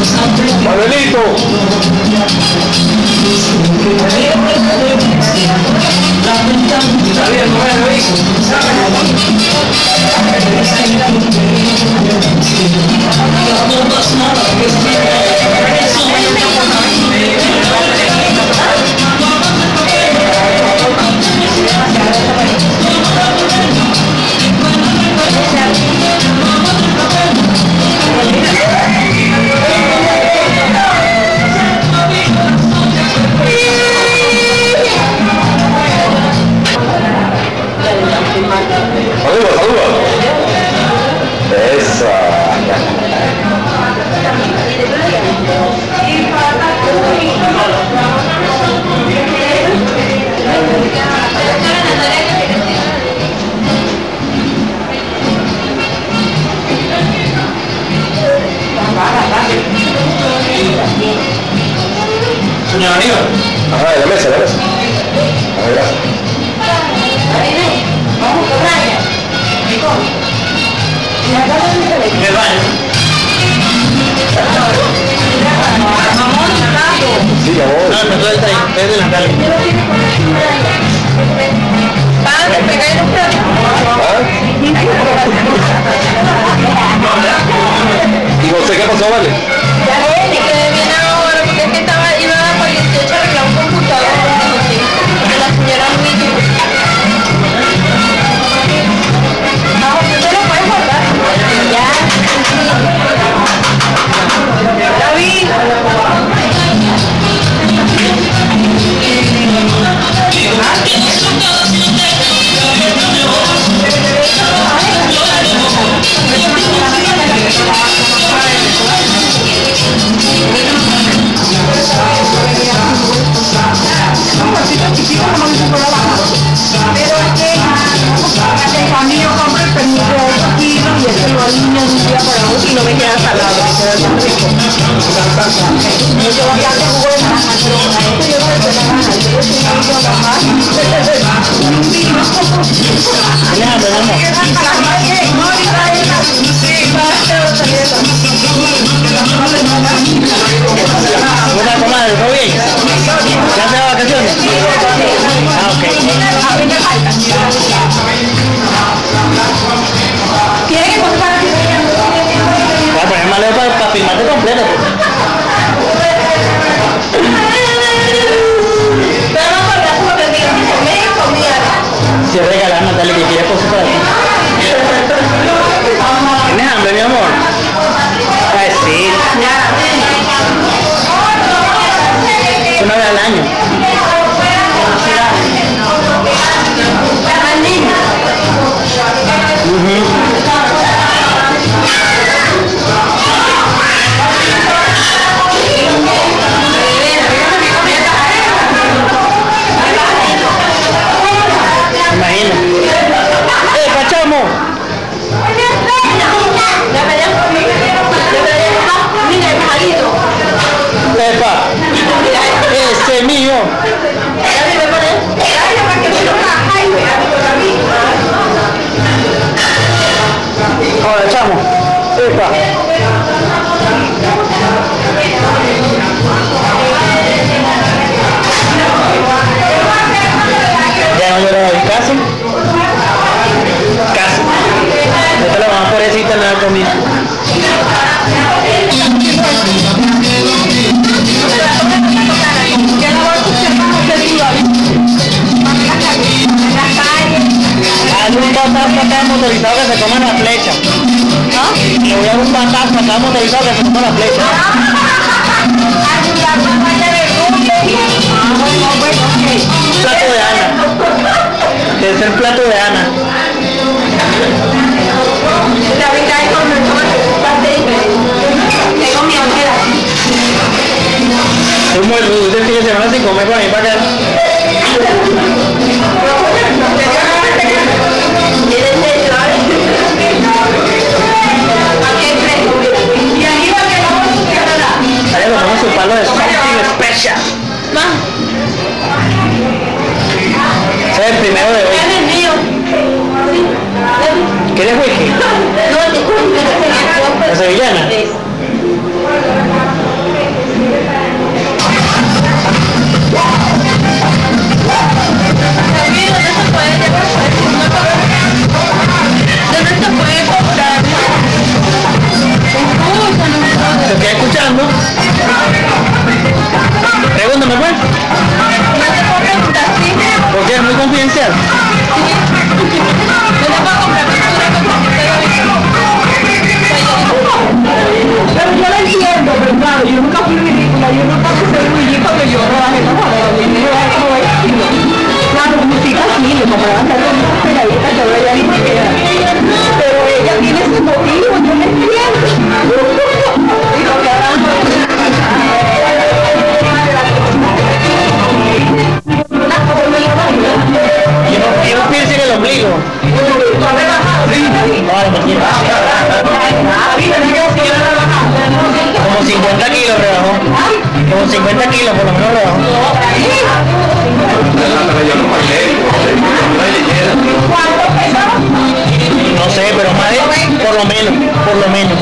Manuelito. Señor Aníbal. Ajá, de la mesa, de la mesa. A ver, gracias. Vamos con Raya. En el baño. Sí, ya voy. No, pero está ahí. Es de la calle. Padre, pegáis los platos. ¿Y José qué pasó, vale? Ya ves, me quedé bien ahora porque es que iba por el 18 a arreglar un computador de la señora Luigi. No, tú te lo puedes guardar. Ya. David. Pero es que cuando yo compro el permiso de 8 kilos y este lo alineo de un día para otro y no me queda salado, me queda bien rico. Yo voy a hacer jugo de naranja, pero para esto yo no le doy la gana, yo le doy un vino nomás. Un vino. Alejandro, vamos. Hola, comadre, ¿todo bien? ¿Ya se va de vacaciones? Ah, ok. ¿Quieren que compare? Voy a poner maleta para filmarte completo. Pero no por la forma que digo, me comida. Si regalas, Natalia, que quieres cosas para ti. ¿Tienes hambre, mi amor? Ay, sí. Una vez al año. Imagino. ¡Cachamo! Mira el pajarito. ¡Epa! ¡Ese mío! Ahora, chamo. ¡Epa! ¿Ya no lloraba en casa? Casi. Esta es la más pobrecita en la comida. Hazle un batazo acá motorizado que se coma la flecha. Le voy a dar un batazo acá motorizado que se coma la flecha. Plato de Ana. Es el plato de Ana. Como el fin de semana sin comer para mí para acá. Ahí nos vamos a su palo de something special. Ese es el primero de hoy. ¿Quieres whisky? ¿La sevillana? escuchando. Pregúntame pues. No te puedo preguntar, ¿sí? Porque es muy confidencial. No te puedo comprar pintura con pero yo lo entiendo, pero claro, yo nunca fui ridícula, yo nunca puse el brillito que yo rebajé la madera, claro, música sí, le compraban tantas pegaditas que ahora ya ni me queda. Pero ella tiene ese motivo, yo me entiendo. Y lo que harán Yo no pienso en el ombligo. Ay, me quiero. Como 50 kilos rebajó. Como 50 kilos por lo menos rebajó. No sé, pero más de, por lo menos, por lo menos.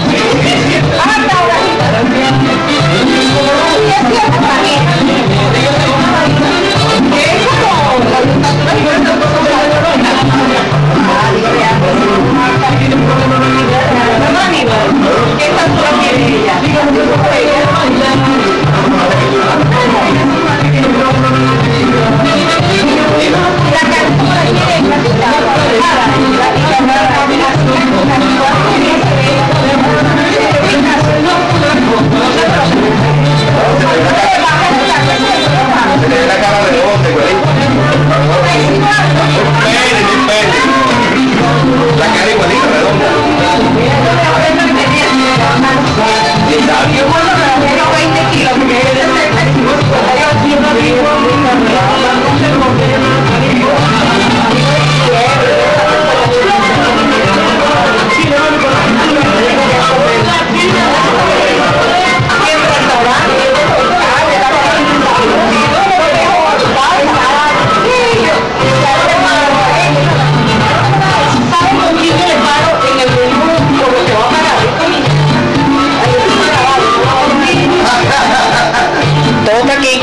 La cara igualita, redonda. Toca aquí.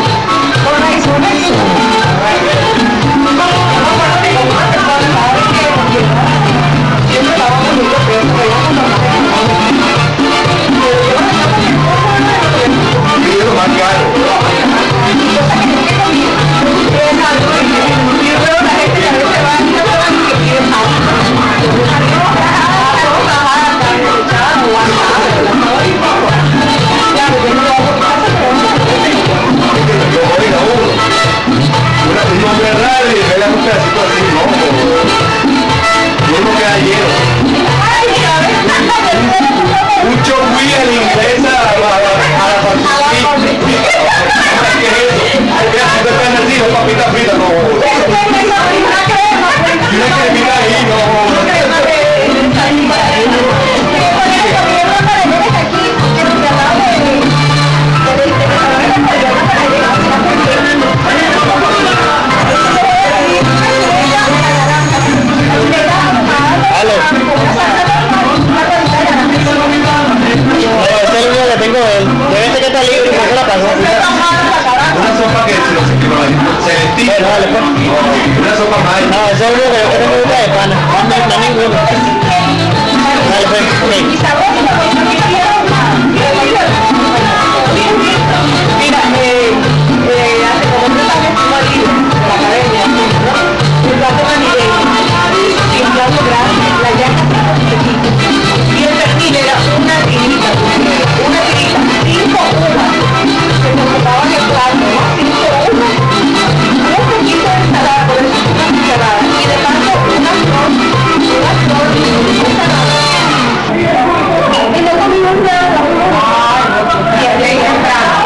Una sopa más. No, eso es lo que yo tengo gusta de pana. No ninguno. Dale, pues, mira, hace como 3 años estuvo allí en la academia, ¿no? El plato navideño, sin plato grande, la llana y el pernil era una tirita, 5 uvas que se ocupaban el plato, ¿no? 5 uvas, un poquito de ensalada, por eso una cucharada, y de paso una flor, ensalada. Y no comimos nada, y allá ahí entramos.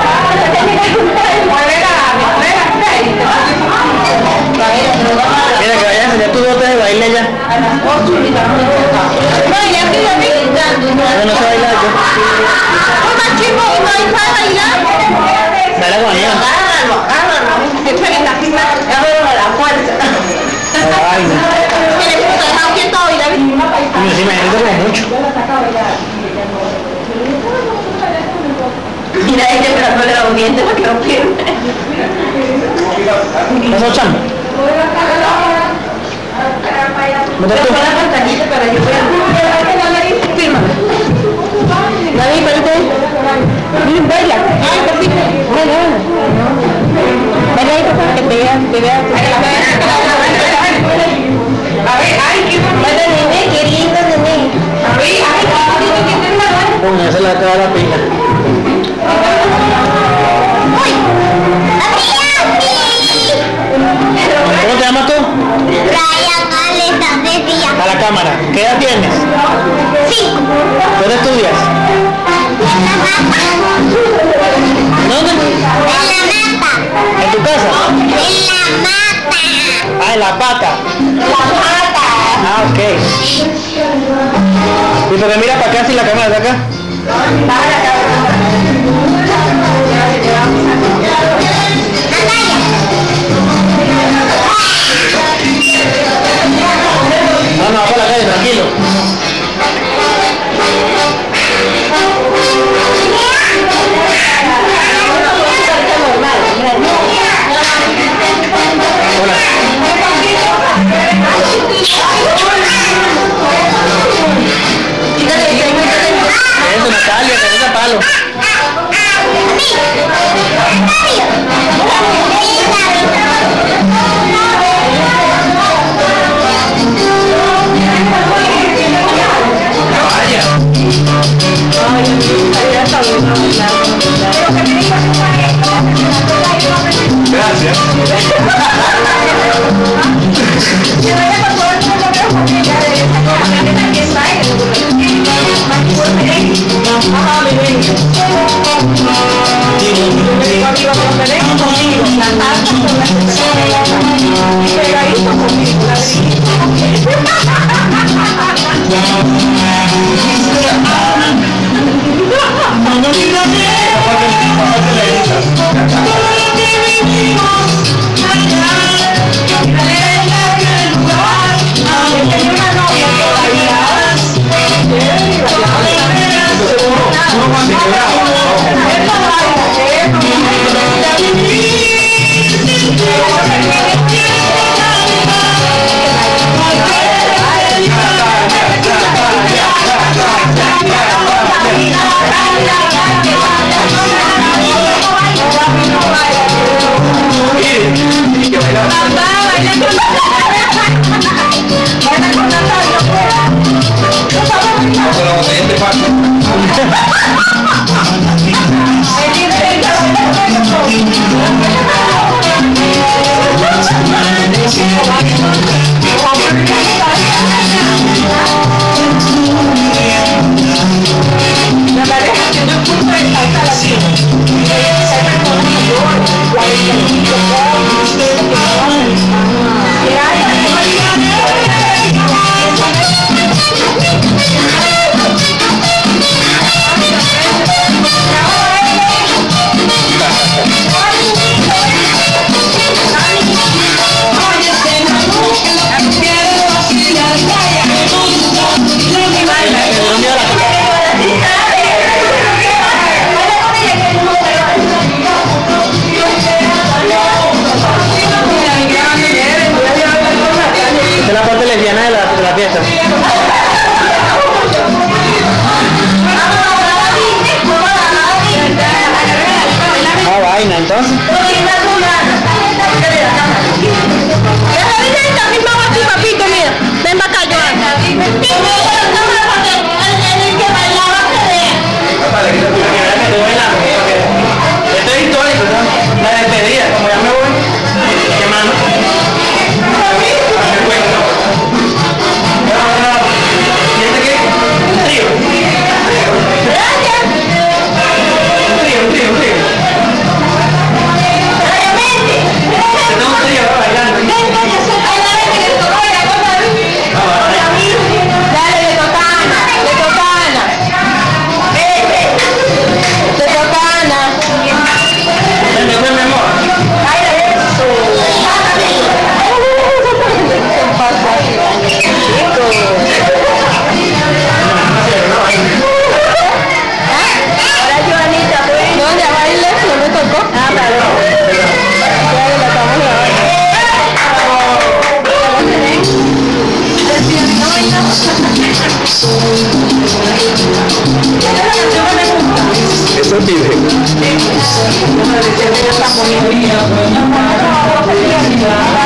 mira que vayas a enseñar tus dotes de baile ya. A las 8 y la no, ya estoy bailando. Yo no sé bailar yo. Más chico, no hay para bailar. Baila con ella. Agárralo. Echa en la pista, agárralo a la fuerza. Ay, no. Que le puso dejado quieto y la vecina paisana. Y encima me como mucho. Mira ella esperándole los dientes para que no pierda. ¿Estás ochando? ¿Dónde Pero tú? fue la pantalita para yo ver. Fírmame. David, espérate. que vea que la ve. A ver, ay, qué bonito. Nene, qué lindo, nene. A ver, ay, qué bonito que te la. Bueno, se le acaba la pila. ¿Cómo te llamas tú? A la cámara. ¿Qué edad tienes? 5. ¿Dónde estudias? ¿Dónde? ¿En tu casa? Ah, en la pata. Ah, ok. ¿Y por qué mira para acá si la cámara está acá? No, no, por la calle, tranquilo. Hola. Eso, Natalia, que no palo. Gracias. entonces. Papito, mira, ven para acá, Esto es histórico, ¿no? La despedida, como ya me voy, ¿qué mano? ¿Y este qué? Un trío. Un trío. Este es un trío, bailando. Eso pide. Gracias.